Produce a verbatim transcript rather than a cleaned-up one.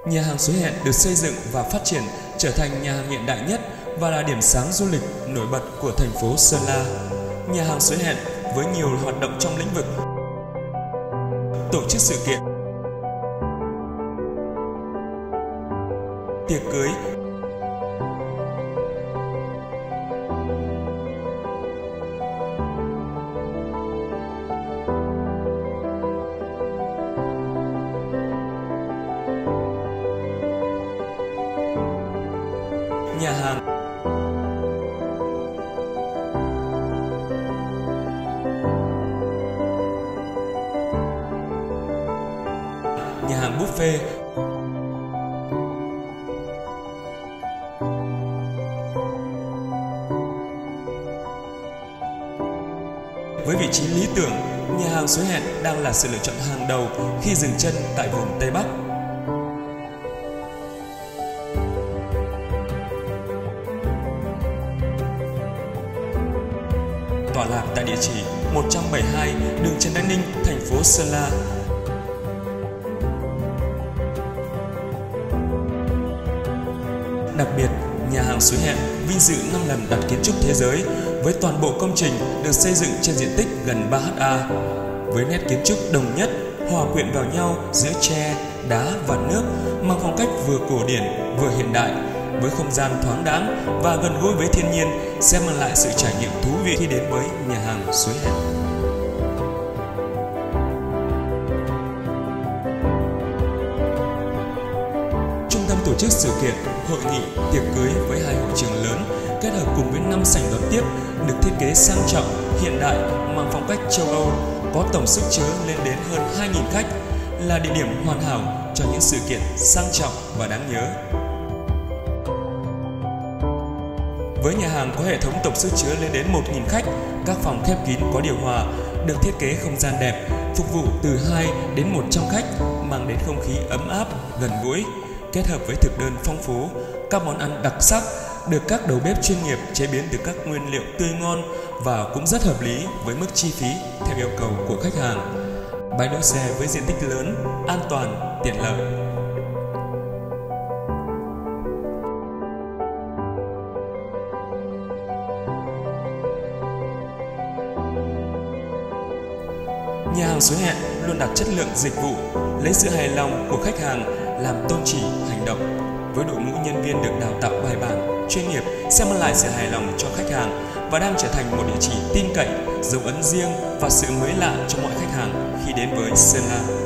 Nhà hàng Suối Hẹn được xây dựng và phát triển trở thành nhà hàng hiện đại nhất và là điểm sáng du lịch nổi bật của thành phố Sơn La. Nhà hàng Suối Hẹn với nhiều hoạt động trong lĩnh vực tổ chức sự kiện, tiệc cưới, nhà hàng nhà hàng buffet, với vị trí lý tưởng, nhà hàng Suối Hẹn đang là sự lựa chọn hàng đầu khi dừng chân tại vùng Tây Bắc. Tọa lạc tại địa chỉ một trăm bảy mươi hai đường Trần Đăng Ninh, thành phố Sơn La. Đặc biệt, nhà hàng Suối Hẹn vinh dự năm lần đạt kiến trúc thế giới với toàn bộ công trình được xây dựng trên diện tích gần ba héc ta, với nét kiến trúc đồng nhất hòa quyện vào nhau giữa tre, đá và nước, mang phong cách vừa cổ điển vừa hiện đại, với không gian thoáng đãng và gần gũi với thiên nhiên sẽ mang lại sự trải nghiệm thú vị khi đến với nhà hàng Suối Hẹn. Trung tâm tổ chức sự kiện, hội nghị, tiệc cưới với hai hội trường lớn kết hợp cùng với năm sảnh đón tiếp được thiết kế sang trọng, hiện đại, mang phong cách châu Âu, có tổng sức chứa lên đến hơn hai nghìn khách, là địa điểm hoàn hảo cho những sự kiện sang trọng và đáng nhớ. Với nhà hàng có hệ thống tổng sức chứa lên đến một nghìn khách, các phòng khép kín có điều hòa, được thiết kế không gian đẹp, phục vụ từ hai đến một trăm khách, mang đến không khí ấm áp, gần gũi, kết hợp với thực đơn phong phú, các món ăn đặc sắc được các đầu bếp chuyên nghiệp chế biến từ các nguyên liệu tươi ngon và cũng rất hợp lý với mức chi phí theo yêu cầu của khách hàng. Bãi đỗ xe với diện tích lớn, an toàn, tiện lợi. Nhà hàng Suối Hẹn luôn đặt chất lượng dịch vụ, lấy sự hài lòng của khách hàng làm tôn chỉ hành động. Với đội ngũ nhân viên được đào tạo bài bản, chuyên nghiệp sẽ mang lại sự hài lòng cho khách hàng và đang trở thành một địa chỉ tin cậy, dấu ấn riêng và sự mới lạ cho mọi khách hàng khi đến với Sơn La.